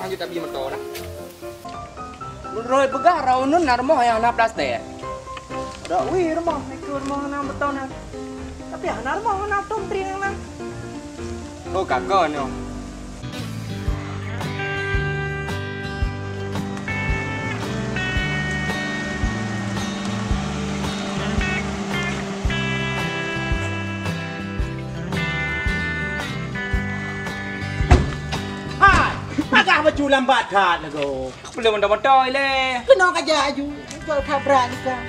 lanjut tapi motor dah. Roy begah raunun na rumah yang na plastik. Dak wi rumah ikut rumah na beton na. Tapi ana rumah na tom tring na. Oh kakak ni. Agak baju lambat kat lagu. Belum motor le. Kena kerja aju. Jual kabrak ni kan.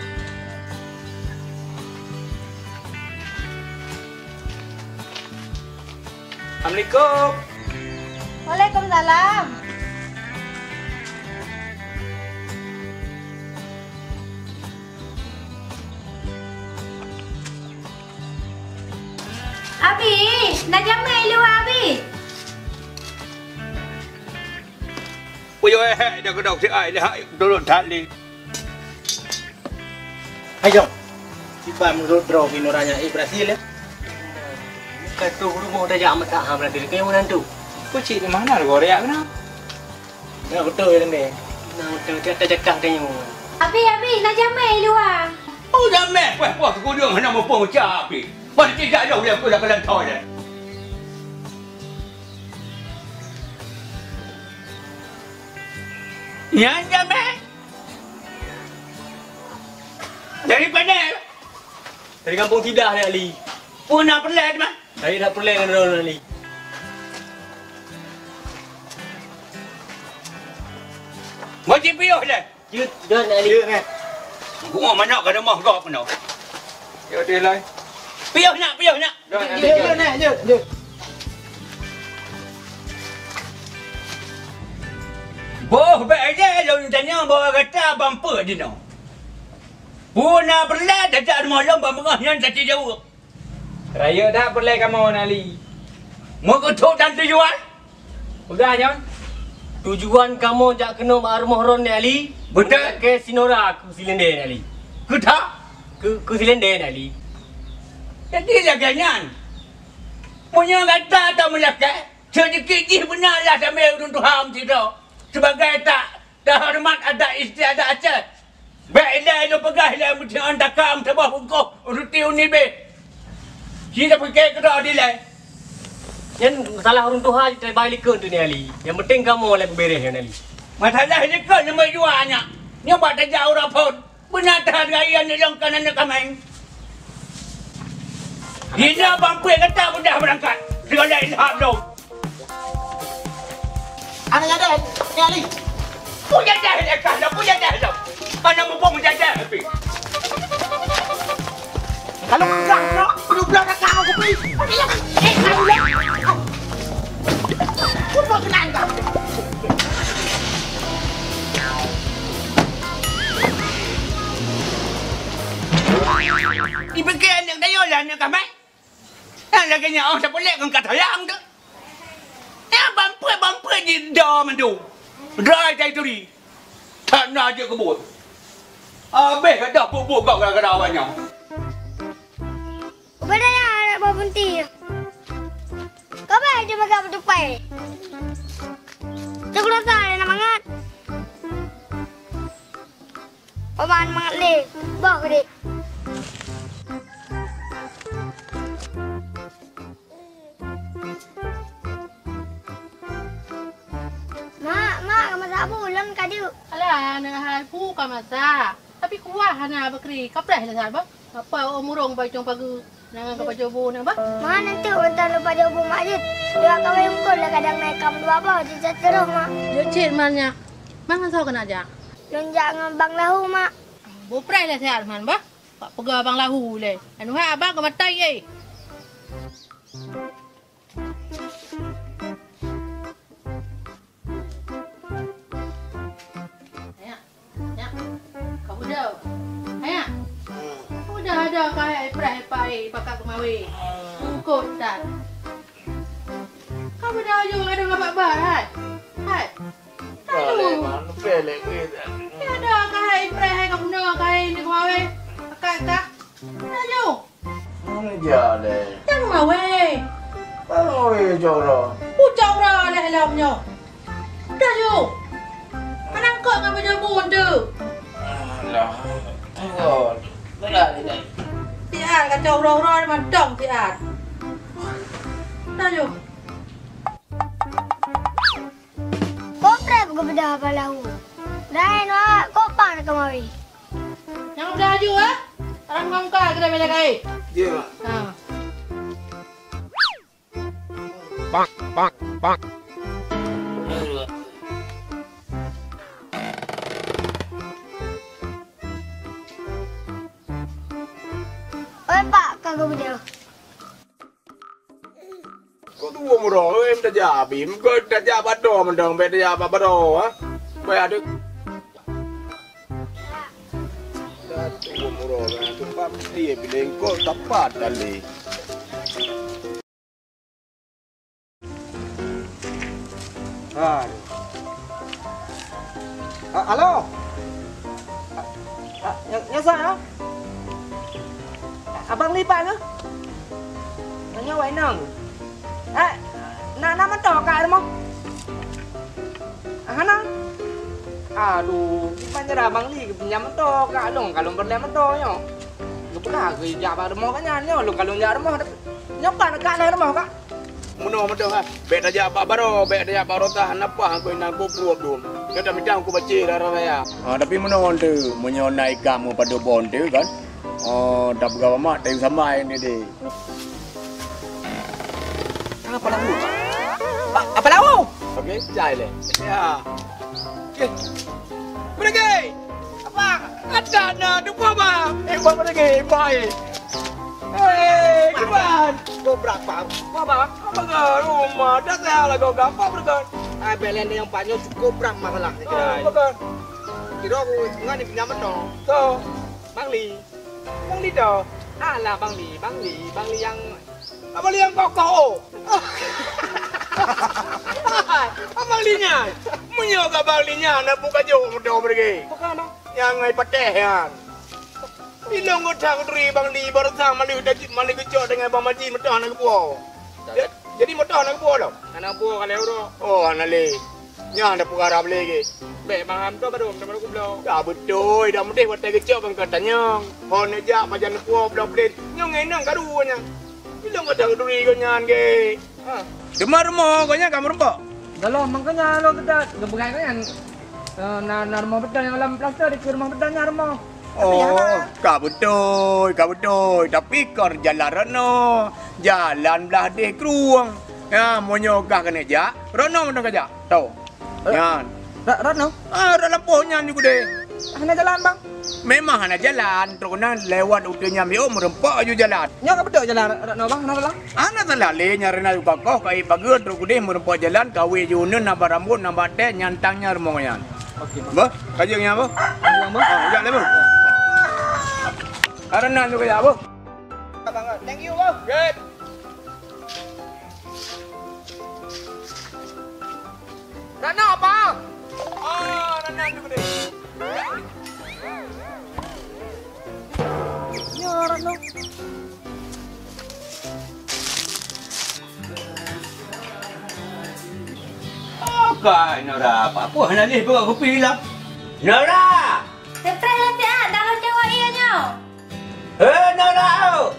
Assalamualaikum. Waalaikumsalam. Abi, dah jam lu Abi. Bây giờ đã có đọc chữ ai để hại tôi đồn thắt đi. Ayo. Si Bam Rodro Vinoranya Brazil ya. Katu rumah dah jam tak ham nanti ke mana tu? Kau cik di mana lu Korea kenapa? Ya betul ya ni. Nah, betul dia cakap tanya. Abi, dah jam lu ah. Ôi da mẹ, quay qua cô đường nó một bông trà bị. Mà cái giải đầu là cô là cái lần thôi này. Ya da mẹ. Dari mana? Dari kampung Tidah ni Ali. Pun apa lagi mah? Dari dah perleh dengan orang Ali. Mau cipiok dah. Jut dah Ali. Jut kan. Aku mau mana ke rumah kau pun. Ya dia lai. Piok nak. Jut. Boh, baiknya lalu tanya bawa kata bumper di no. Puna perlah dah tak ada malam bambang yang tak jauh. Raya dah perlai kamu Ali. Mau kau tahu dan tujuan? Begah nyon. Tujuan kamu jak kena mak rumah ron ni Ali. Betul. Ke Sinora ku silender ni Ali. Kau tak? Ku silender ni Ali. Jadi laganya. Punya kata tak melakai. Sedikit je benarlah sampai untuk ham tidak. Sebagai tak hormat ada isteri ada acat. Baiklah itu pegahlah mesti anda kam sebab hukum ruti unibe. Kita pergi ke dah dilai. Yang salah orang Tuhan terbalik ke tu ni Ali. Yang penting kamu oleh beres ni Ali. Masalah ni kan nama jualnya. Ni buat tak jauh rapor. Benar tak gaya ni yang kanan ni kameng. Dia bangku kata pun dah berangkat. Segala ilham dong. Anak ada ni Ali. Punya dah lekas dah, punya dah dah. Mana mumpung menjaga tapi. Kalau kurang nak, belum nak kau aku pergi. Kau lah. Kau mau kenal kau? Dipikir yang dah yolah ni kamai. Yang lagi ni orang siapa lek kata yang tu. Yang bampu di dah mandu. Dry tay tu di. Tak nak je kebut. Habis kata bubuk kau kadang-kadang awaknya. Berapa anak bawa bunti? Kau baik dia makan bertupai. Cakap tak nak mangat. Paman mangat le, bawa ke dia. Mak, kamu tak pulang kadu. Alah, nak hai pu ka masa. Tapi kuah hana bakri. Kapreh lah sar ba. Apa umurong pai cong pagu. Nangan ka pajobo na ba? Mak nanti untan lupa jobo mak je. Dia kau yang kau lah kadang naik kamu dua apa cicat terus mak. Yo cit mannya. Mang kan kena aja. Lonjak ngambang lahu mak. Bo preh lah sar man ba. Pak pega bang lahu le. Anu hai abang ka matai ye. Ada kahai preh pai pakak kemawi. Ukut tak. Kau dah ayo ada ngabak bar hai. Hai. Aduh. Pelek weh. Ada kahai preh hai kamu nak kahai ni kemawi. Pakak tak. Ayo. Mana dia le? Yang mawi. Kalau weh jora. Ucap ra leh lamnya. Dah ju. Mana kau dengan baju bun tu? Alah. Tengok. Belah ni. Tian kacau roh-roh ni mandang tian. Dah ju. Kau prep ke benda apa lahu? Dah nak kau pan kemari. Yang dah ju ah. Orang kongkar kena bela kai. Dia mak. Ha. Oi pak kagak benda. Kau tu umroh em dah jabim. Kau dah jabat do mendang be dah jabat bado ha. Be ada. Dah tu umroh kan tu pam dia bilang kau tepat kali. Halo. Yang saya. Abang lipat ke? Nanya wai nang. Nak mentok kat rumah. Nang. Aduh, gimana dah abang li pinjam mentok kat dong kalau berlem mentok nyo. Lu pernah ke jawab rumah kan nyo, lu kalau jawab rumah nyokan kat rumah kak. Muno mentok ah. Be dah jawab baro, be dah jawab baro tahan apa aku nang buku dum. Kita minta aku baca dah raya. Tapi mana tu menyonai kamu pada bon tu kan? Oh, dah berapa mak tengok sama ini deh. Apa lahu? Apa lahu? Okey, jai le. Ya. Okey. Pergi. Apa? Ada nak tu apa? Buat pergi, baik. Gimana? Kau berapa? Apa? Apa ke rumah? Dah saya lah kau apa berkan? Belen yang panjang cukup berapa masalah ni kira. Apa kan? Kira aku ngani pinjam dong. So, Bang Li dah. Alah Bang Li yang Abang Li yang koko. Abang Li nya. Munyo ka Bang Li nya nak buka jauh mudah pergi. Bukan bang. Yang ngai patehan. Bilong ko thang tri Bang Li baru sang mali kecok dengan Bang Majid mudah nak buo. Jadi mudah nak buo dah. Anak buo kalau ro. Oh anak le. Nya ada perkara lagi. Be Bang Ham tu baru nama aku belum. Dah betul, dah mesti buat kecok Bang katanya. Hon aja macam buo belum beli. Nyong ngenang karunya. Bilong ko thang tri ko nyan ke. Demar mo ko nya kamu rempo. Kalau makanya lo kita gebegai kan na rumah betul yang dalam plaster di rumah betulnya rumah. Oh, kau betul. Tapi kau jalan rano, jalan belah deh keruang. Ya, mau nyogah kena aja. Rano mana kerja? Tahu? Yan. Rano? Dalam pohonnya ni kude. Hanya jalan bang. Memang hanya jalan. Terus lewat utenya mio merempak aja jalan. Nya ka betul jalan Rano bang, kenapa lah? Anak salah le nyari nak kokoh kai bagus terus kude merempak jalan kawe junun nambah rambut nambah teh nyantangnya rumahnya. Okey bang. Bah, kajengnya bah. Yang bang. Ya le bah. Karena juga ya bah. Bang, thank you bang. Good. Rano bang. Rana juga deh. Ya Rano. Kak Nora, apa hanya ni bawa kopi lah. Nora! Cepat lah tian, dah lo cakap ianya. Nora!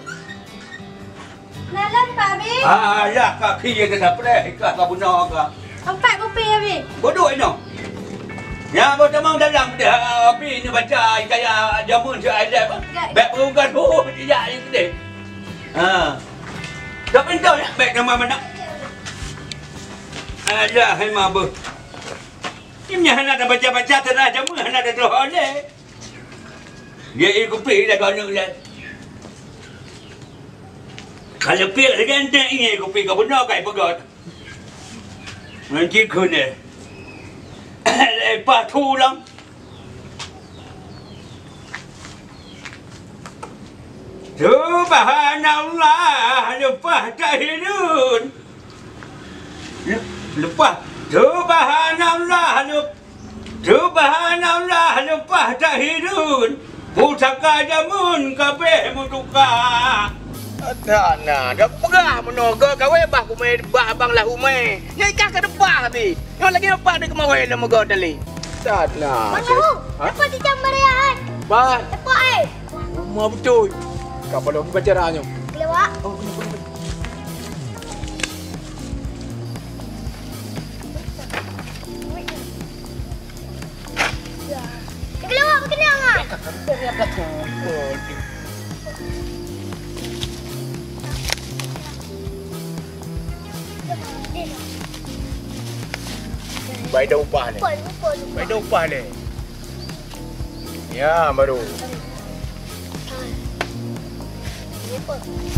Nalan Pak Bi. Alah, kaki dia kena preh. Ikat kau bunuh kau. Empat kopi ya Bi. Bodoh ini. Ya, bertemang dalam dia. Api ni baca gaya jamun seadab. Baik perungkan pun tidak yang gede. Tak pintar nak baik nama mana. Alah, hai mabu. Ini hanya ada baca-baca terah jamun, hanya ada doa ni. Dia ikut pergi dah kau nak lihat. Kalau pergi dengan tak ini ikut pergi kau benar kau pegot. Nanti kau ni. Lepas tu lang. Subhanallah, lepas tahirun. Lepas Subhanallah lepas tahirun. Pusaka jamun kabeh mutuka. Tak nak, dah perah menaga kawe bah kumai bah abang lah umai. Nyai kah ke depan tadi. Yang lagi apa dia kemawai lah moga tali. Tak nak. Bang Lahu, dapat dicambar ya kan? Ban, Dapat rumah betul. Kau pada aku baca ranya. Kelewak. Oh, kena. Kelewak berkenang ah. Baik dah upah ni. Lupa. Baik dah upah ni. Ya, baru. Lupa.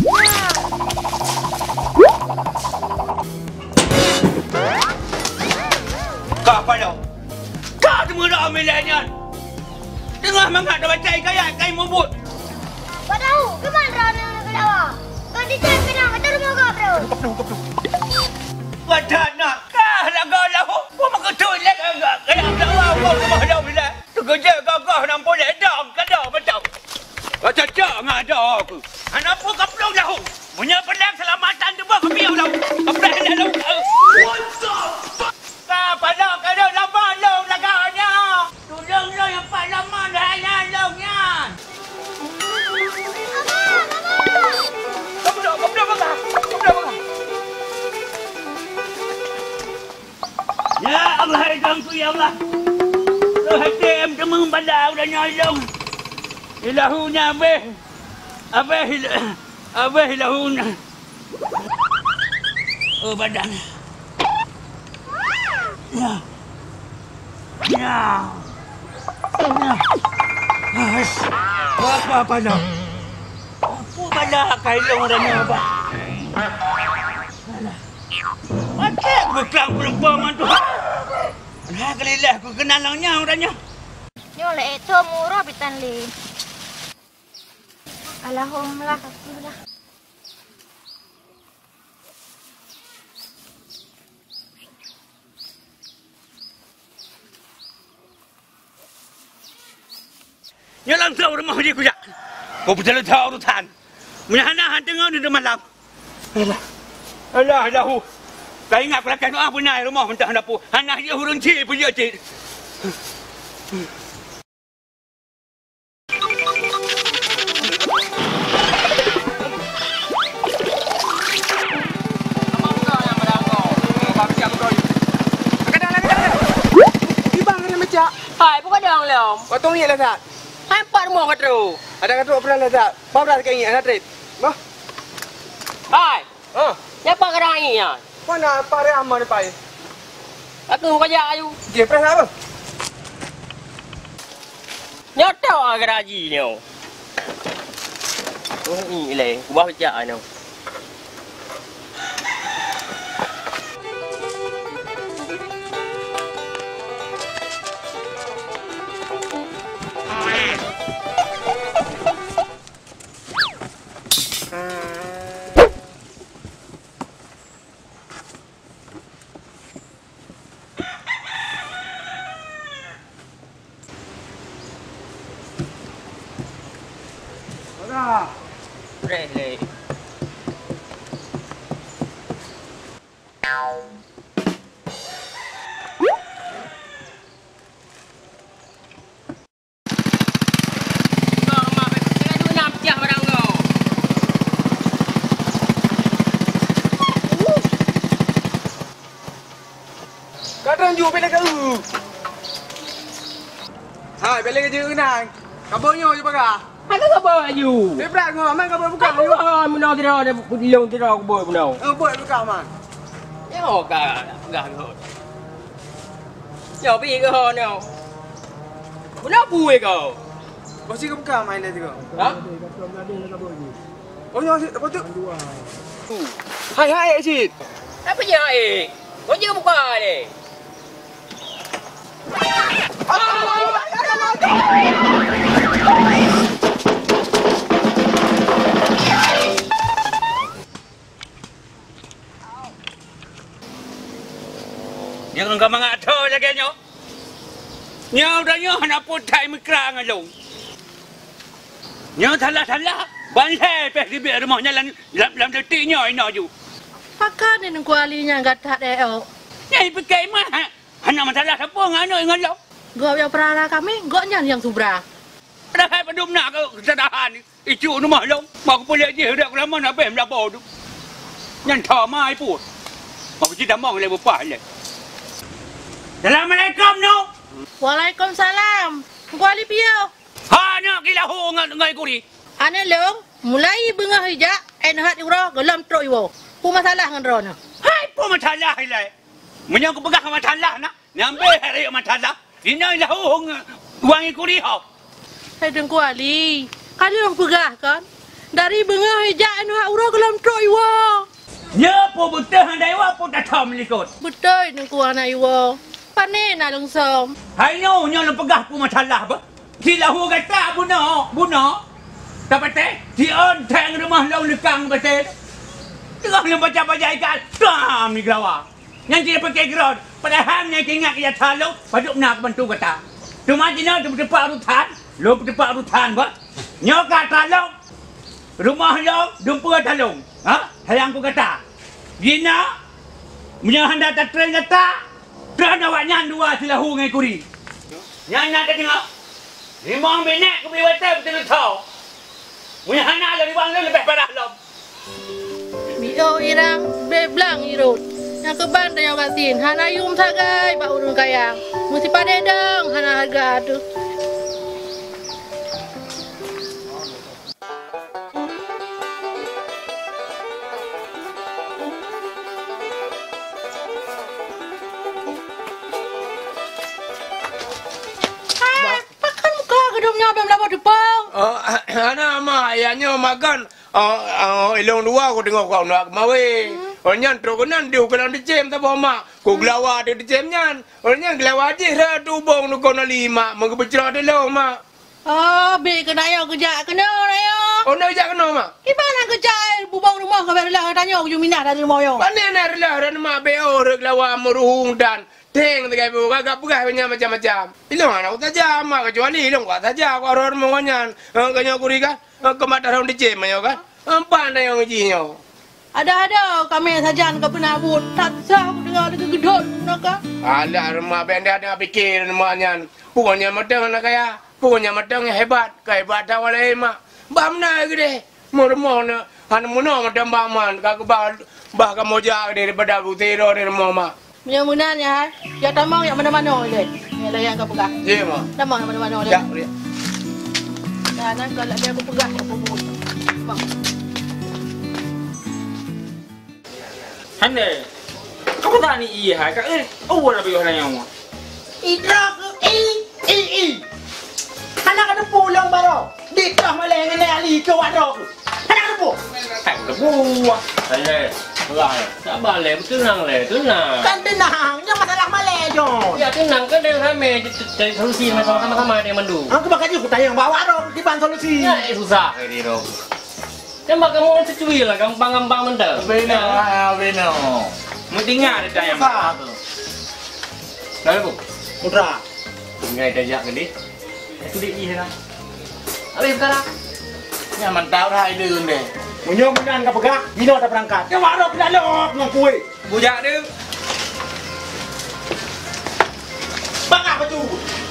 Kau apa dah? Kau semua dah ambilnya. Tengah mangat dah baca kain mubut. Kau tahu ke mana nak kelewak? Kau dicambar kata rumah kau bro. Wadah nak kah nak kau lahu. Kau makan toilet agak. Kaya dah kau rumah dah bila. Tu kerja kau nampak dah dam kada betul. Baca cak ngada aku. Anak pun kau belum lahu. Punya pelang selamatan tu buat kau biar lahu. Kau pelang dah lahu. What the fuck? Kau pada kada lama long laganya. Tolong lo yang pak lama dah longnya. Kau dah bangga. Ya Allah, hidangku ya Allah. Hati em temung pada udah nyolong. Ilahunya abeh ilahuna. Oh badan. Ya. Apa dah? Apa pada kailong rana apa? Macam bekang perempuan tu. Nah, kelilah aku kenal langnya orangnya. Ni oleh itu murah bitan li. Alhamdulillah, alhamdulillah. Nyalang tahu rumah dia kujak. Kau betul tahu urutan. Menyahana tengok di malam. Alah lahu. Kau ingat pelakon doa benar rumah mentah dapur. Anak dia hurung cik punya cik. Hai, bukan dong lom. Kau tunggu ni lah tak? Hai, empat rumah kau tu. Ada kata apa lah tak? Bawa dah kau ingat nak trip. Bah. Hai, Ah, siapa kerang ini ya? kau nak pare aman pai. Aku mau kerja ayu. Dia pernah apa? Nyata geraji ni. Oh, ini le, buah kerja ni. Le. Kadang ju bela kau. Hai, bela kerja kenang. Kabonyo je pakai. Aku tak bawa ayu. Dia berat kau, man kau buka Aku ayu. mana kira ada long kira aku bawa benar. Buat buka man. Ya, gak. Ya, pergi ke sana. Benar buih kau. Kau sih kau buka main dah juga. Ha? Oh, ya, apa tu? Hai, Cik. Apa je kau jangan buka ni. Jangan kau mengatur lagi nyo. Nyo dah nyo nak putai mikrang alung. Nyo salah. Bantai peh di biar rumahnya lam detinya ina ju. Pakai ni kualinya enggak tak deo. Nyai pakai mah. Hana masalah apa ngano ngalo. Gua yang perara kami, gua yang subra. Dah hai padum nak kesedahan icu rumah lo. Mak boleh je dak lama nak pem dak bodu. Nyan tha mai pu. Mak ci damong le bapa le. Assalamualaikum no. Waalaikumsalam. Kuali piau. Ha nak gila ho ngai kuri. Ane leong, mulai bengah hijak, enahat uro, gelam truk iwo. Pu masalah dengan rono. Hai pu masalah le. Menyang ku pegang masalah nak. Nyambe hari masalah. Dina lah ho wang kuri ho. Saya deng kuali. Kali orang pegah kan? Dari bengah hijak enahat uro, gelam truk iwo. Nya pu betul handai wa pu dah tham likut. Betul deng kuana iwo. Panen na langsung. Hai no nya le pegah pu masalah ba. Sila ho kata buno. Dapat di on tang rumah lau lekang betul. Tengah le baca ikan. Tam ni gelawa. Yang dia pakai geron. Padahal yang ingat dia tahu paduk nak bantu kata. Cuma dina tu tepak rutan. Lo tepak rutan ba. Nyo kata lo. Rumah lo dumpa talung. Ha? Hayang ku kata. Dina punya handa tak tren kata. Tren awak nyan dua silahu ngai kuri. Nyan nak tengok. 5 minit ku biwata betul tahu. Punya anak lagi bang lebih parah lom. Bio irang beblang irut. Yang keban dan yang batin. Hana yum sagai ba urun kayang. Mesti padedeng hana harga aduh. Pakan muka gedungnya bem depan. Ana ma ayahnya makan ilong dua aku tengok kau nak mawe. Nyan trokonan dia kena dicem tak mak. Ku gelawa dia dicem nyan. Nyan gelawa je ra tu bong nu kau na 5 mengebecrah dia lo mak. Oh, be kena yo kerja kena yo. Oh nak jak kena mak. Gimana kerja bubang rumah kau bela tanya aku minat dari rumah yo. Panen lah ran mak beo re gelawa meruhung dan teng tegai bu gagap pegah punya macam-macam. Ilong anak tajam mak kecuali ilong gua tajam gua ror mongan. Kanyo kuri kan. Kemat darong dicem yo kan. Pandai yang ujinya. Ada kami saja nak pernah buat tak sah dengar dengan gedor nak. Alah rumah benda ada fikir rumahnya. Pokoknya matang nak kaya. Pokoknya matang hebat. Hebat awalnya mak. Bamna gede. Murmon han muno matang baman. Kak bah kamu jaga daripada butero dari rumah mak. Mudah-mudahan ya. Ya tamang yang mana-mana le. Ni lah yang kau pegang. Ya mak. Tamang yang mana-mana le. Ya. Dan kalau dia aku pegang aku buat. Bang. Hande. Kau tak ni iya kak awal lebih orang yang mau. Idrak Anak ada pulang baru. Dikah maleng ni ali ke wadok. Anak ada pu. Tak ada buah. Saya lah. Tak boleh tenang le, tenang. Kan tenang, jangan masalah maleng jo. Ya tenang kan dengan kami cari solusi sama-sama dengan mandu. Aku bakal juga tanya bawa dong di ban solusi. Ya susah ini dong. Kan kamu secuil lah, gampang-gampang mental. Benar. Mending ada yang apa? Lalu bu, Putra. ngai dajak gede. Itu dia iya kan. Apa sekarang? Nyaman tahu hai dulu deh. Mudah-mudahan kau pegang, Dino tak berangkat. Ya wadok dah lok dengan kue. Bujak dia. Bang apa tu?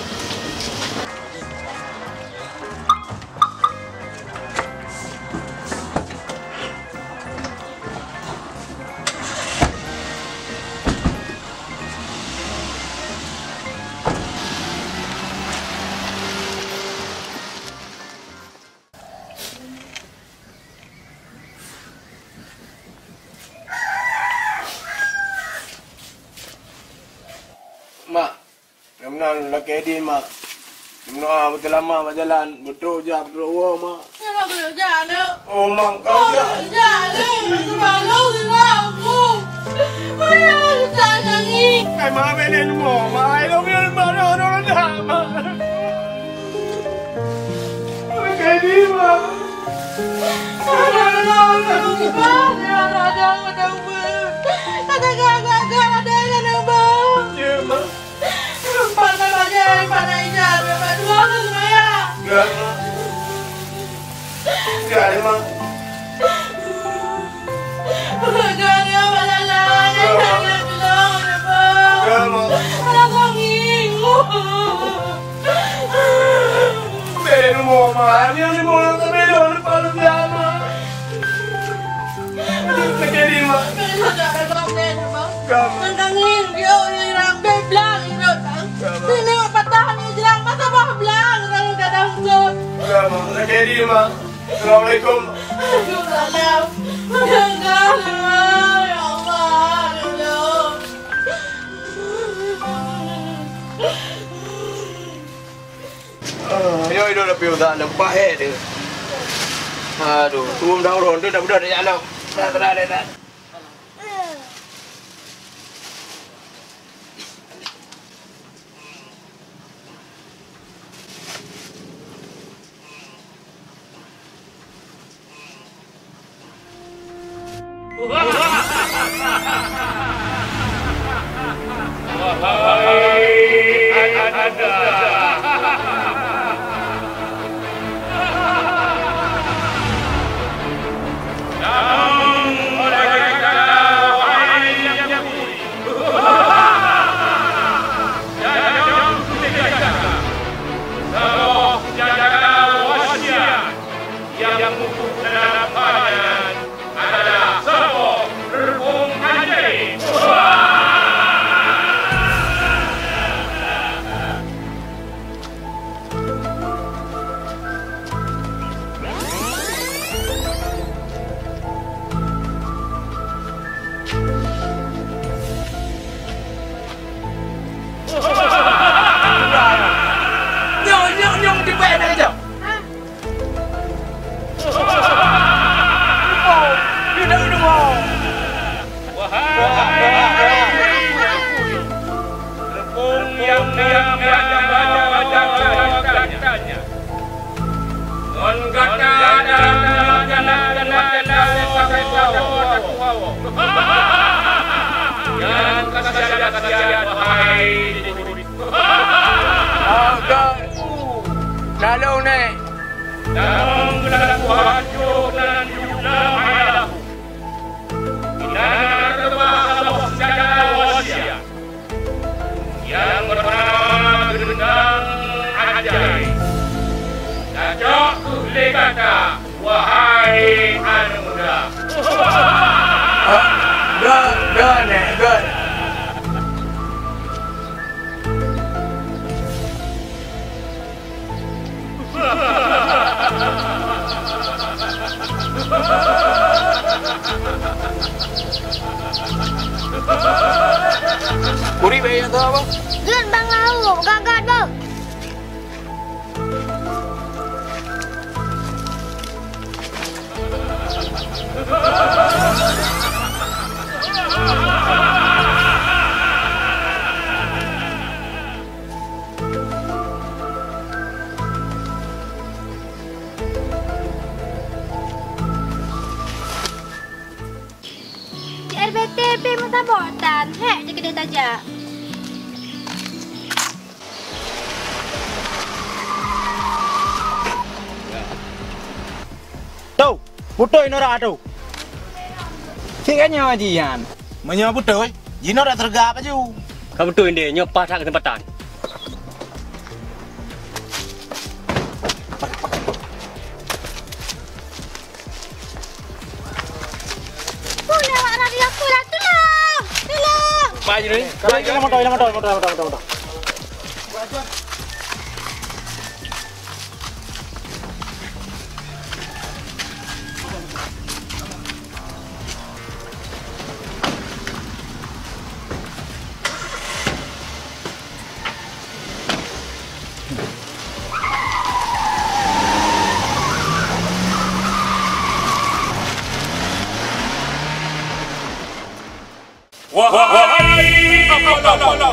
Mak, kemudian laki di mak. Kemudian betul lama berjalan, betul je, betul wah mak. Kenapa kerja ni? Oh mak, kau je. Kerja ni. Malu aku. Mana kita nyanyi? Kai mak belen mak, mak ayo biar mana orang dah mak. Laki di mak. Ya mak. Pandai aja, pandai aja. Berdua tu semua. Ya mak. Sekali mah. Jangan malah jangan tolong ya bang. Kamu. Anak kangingu. Beri mau mah, dia ni mau nak beri orang paling lama. Jadi mah. Jangan tolong deh bang. Kamu. Anak kangingu dia irang beblang irot bang. Sini patah ni jirang masa bah blang irang kadang zon. Kamu. Jadi mah. Assalamualaikum. Waalaikumsalam. Jangan ya Allah. Yo itu dah piudah lempah dia. Aduh, tuum dah orang tu dah budak dah jalan. Dah dah. Yang musuh dalam badan adalah Serpong Berbung Ajaib. Nyong di bawah aja. Lepung yang baca-bacanya Mengkata Yang kasihan wahai Lalu ni. Dalam gelaku hancur dan jumlah mayalahu Inar terbah secara wasia Yang bernama gendang ajaib Dajak kulit kata wahai anak muda Good. Kuri bayar tu apa? Good bang Lau, gagak tu. RBTP mutabotan, hek je kedai tajak. Tau, putoi nora tu. Sikanya ajian. Menyo putoi, jino dah tergap aja. Kamu tu ini nyopa tak kesempatan. Baju ni. Kalau motor. Wahai apalah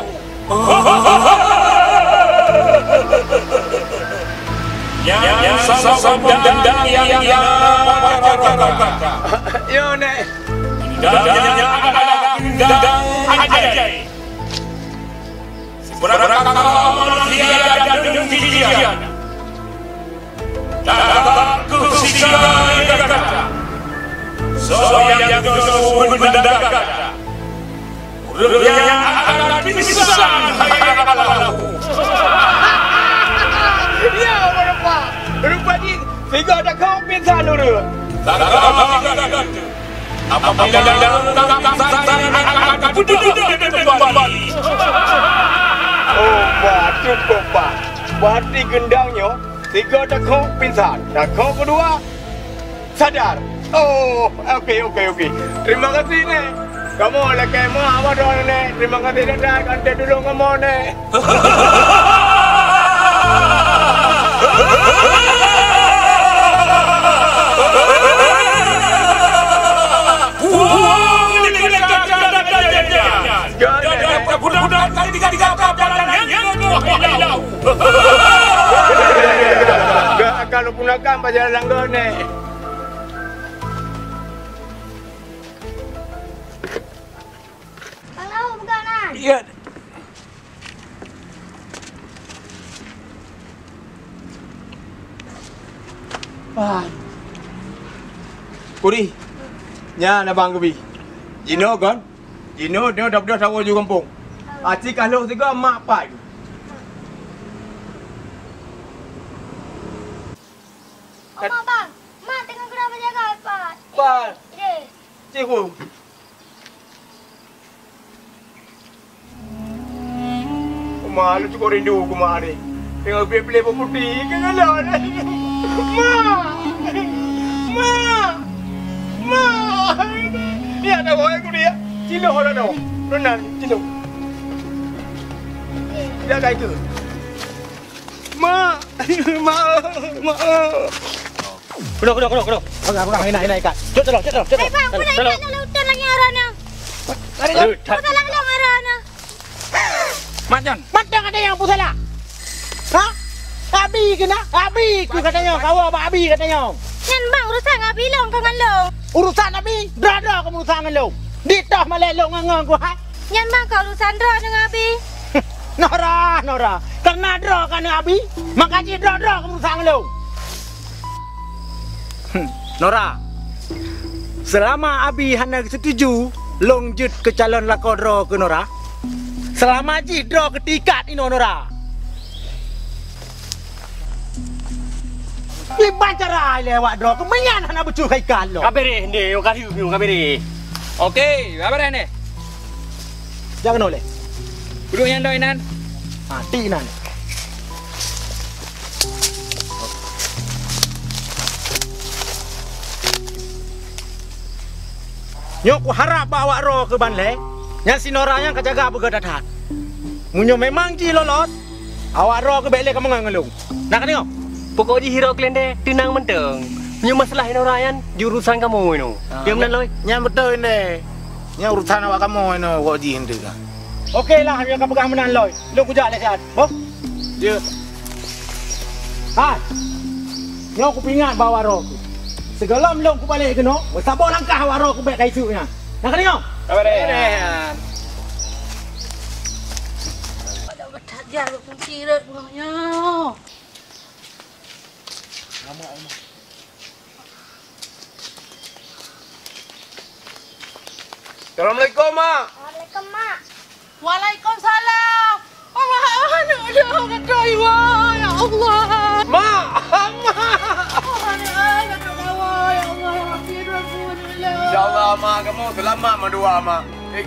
yang sama dan yang Yo ni. dan ajaib seberapa manusia dan demikian dapat kusikai berdagang. Yang akan pisang hayal. Ya, rupa. Rupa ni, tiga dah kau pingsan dulu. Apabila akan duduk kembali. Oh, cukup pak. Berarti gendangnya, tiga dah kau pingsan. Dah kau kedua, sadar. Oh, okey. Terima kasih ni. Kamu lekai mah apa doang ni? Terima kasih dah kantor dulu kamu ni. Kalau gunakan pada langgar ni. Kalau bukanan. Ya. Kuri. Nya na bang kebi. Jino kan? Jino dia dah tahu ju kampung. Aci kalau tiga mak pai. Oma bang, mak tengah kenapa jaga Pak? Pak. Ya. Cikgu. Malu cukup rindu aku mak ni. Tengok pilih-pilih putih kan kalau ni. Ma. Ya dah boleh aku dia. Cilo orang dah. Renan cilo. Dia kayak tu. Ma. Kuno. Pegang, enak ikat. Cuk tolong. Eh bang, aku nak ikat dalam hutan lagi arahnya. Aku salah dalam arahnya. Mat Jon. Macam ada yang salah. Ha? Abi kena? Abi ku katanya. Kau apa abi katanya? Yan bang, urusan abi long kau ngalong. Urusan abi, drada kamu urusan dengan lo. Ditah malek lo ngang ku ha. Yan bang, kau urusan dra dengan abi. Nora. Karena dra kan abi, maka ji dra kamu urusan dengan lo. Nora. Selama abi hana setuju longjut ke calon lakodro ke Nora. Selama ji dra ke tikat ini Nora. Iban cara lewat dra kemenyan hana becu kai kalo. Kabere ni, yo kali yo kabere. Okey, apa ni? Jangan oleh. Duduk yang doinan. Ha, tinan. Nyok ku harap bawa ro ke Banle. Yang si Nora yang kejaga bergedatat. Munyo memang ji lolos. Awak ro ke bele kamu ngangelung. Nak tengok? Pokok di hero klende tenang menteng. Punya masalah ini orang jurusan kamu ini. Diam nan loy. Nya betul ni. Nya urusan awak kamu ni awak ji hendak kan. Okeylah, yang kamu pegang menan loy. Lu kujak le siat. Boh. Ya. Ha. Nyok ku pingat bawa ro. Segala melong ku balik kena. Sabar langkah awak ro ku baik kai sunya. Nak tengok? Kabere. Ada betat dia kunci red bunganya. Assalamualaikum mak. Waalaikumsalam mak. Waalaikumsalam. Allah anak dia kata iwa ya Allah. Mak. Anak kawa ya Allah ya Rabbul InsyaAllah mak kamu selamat mendua mak.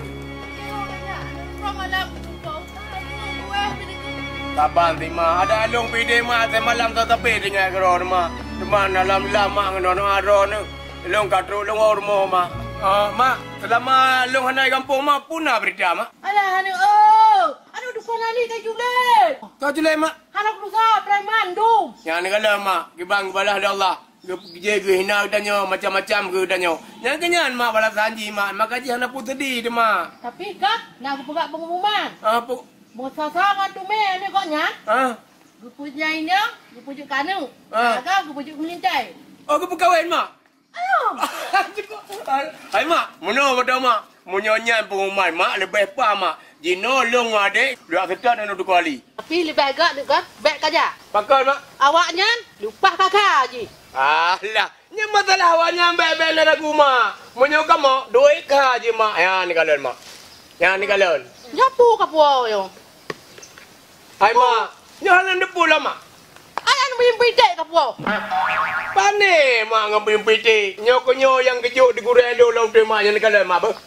Sabar Tima, ada alung pide mak semalam tak tepi dengan kerana mak. Teman dalam lama dengan ada ni. Alung katru alung rumah mak. Mak, selama alung hanai kampung mak punah berita mak. Alah anu oh. Anu dukun ali tak julek. Kau julai mak. Anak keluar preman dum. Yang ni kalau mak, kibang balah dari Allah. Kerja ke hina katanya, macam-macam ke katanya. Yang kenyan mak balas janji mak. Mak kaji hana pun sedih dia mak. Tapi kak, nak aku pegang pengumuman. Apa? Masa-sama tu meh ni koknya. Gue punya ini, gue pujuk kanu. Agak gue pujuk melintai. Oh, kau berkahwin mak? Ayo. Hai mak, mana betul mak? Menyanyi pengumuman mak lebih apa mak? Jino long adik, dua kita dan dua kali. Tapi lebih agak dekat, baik kaja. Pakai mak? Awaknya lupa kakak je. Alah, ni masalah awaknya ambil-ambil lagu mak. Munyo kamu duit ka je mak. Ya ni kalian mak. Ya ni kalian. Nyapu ka puaw yo. Hai mak. Jangan depu lah mak. Ayan bimbidek ka puaw. Pane mak ngambil piti. Nyo yang kejuk di gurelo laut mak yang ni kalian mak apa?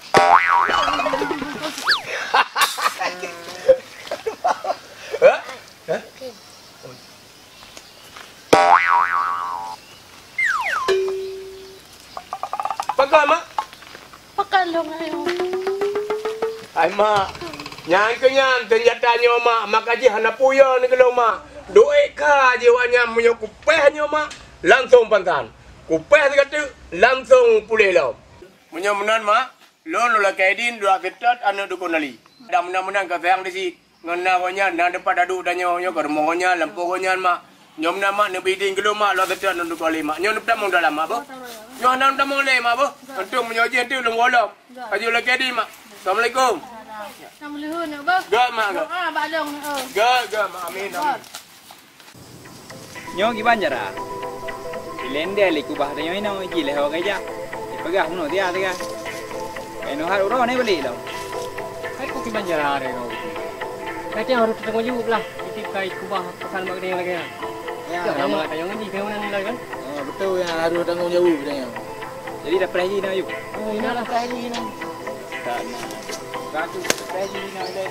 Pakai mak? Pakai long ayo. Hai mak. Nyan ke nyan senjata nyo mak. Mak aje hana puyo ni kalau mak. Duit ka je wanya munyo kupeh nyo mak. Langsung pantan. Kupeh kata langsung pulih lo. Munyo menan mak. Lon la kaidin dua ketat anu dukunali. Dah menan-menan ka sayang di si. Ngena wanya na depan adu danyo nyo ka rumohnya lampu wanya mak. Nyom nama ne biding gelo mak lo ketat anu dukali mak. Nyo depan mong dalam mak bo. Nyo nan dah mong le mak bo. Antum menyoji antum long wolom. Aju la kaidin mak. Assalamualaikum. Nam lehun ya ba? Ga mak ga. Ah ba long ni. Ga mak amin amin. Nyo gimana cara? Ilende aliku bahasa nyo ina uji leho kaja. Pegah no dia tiga. Eno har uro ne beli lo. Kai ku gimana cara reno? Kai dia harus tengok juga lah. Titip kai kubah pesan mak dia lagi. Ya, nama kayu ngaji kayu nan lagi kan? Oh, betul yang harus tanggung jawab dia. Jadi dah pernah na yuk. Oh, ini lah kai ni nan. Karena katu pernah na ile.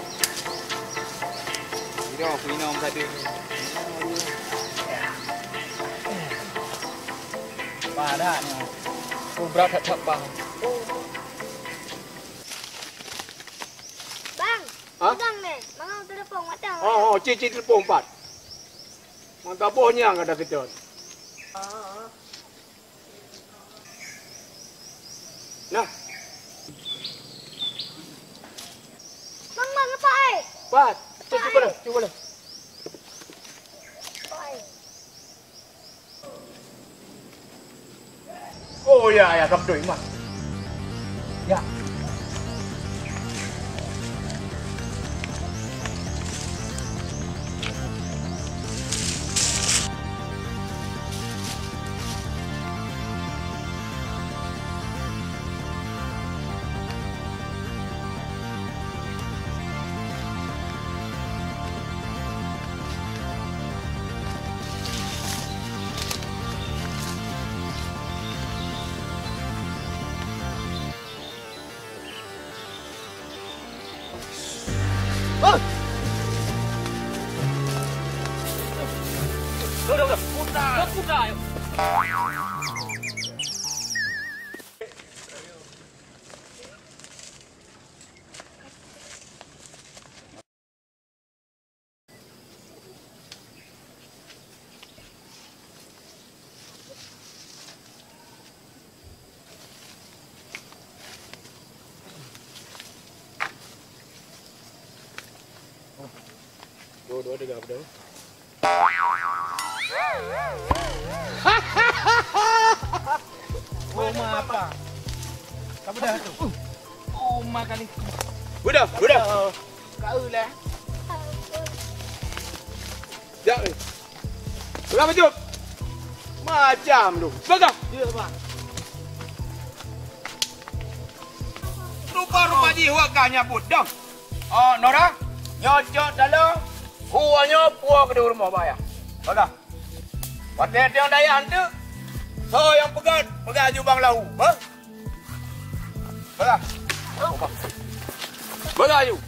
Iro aku inom tadi. Pada ni. Berat tak bang. Bang, Hah? udang ni. Mang telepon matang. Oh, cici telepon 4. Mantap pohnya enggak ada kecut. Nah, Mang apa ai? 4. Cuba lah. Oh ya, cấp đuổi mà. Ya. Dua-dua dia apa dah? Oma apa? Kamu dah tu. Oma kali. Budak. Kau lah. Jap. Berapa jom? Macam tu. Sebagai. Ya, Pak. Rupa-rupa jiwa kanya budak. Oh, Nora. Nyocok dalam. Huanya puak ke rumah bayar. Baga. Watet yang daya hantu. So yang pegang jubang lahu. Ha? Baga. Baga you.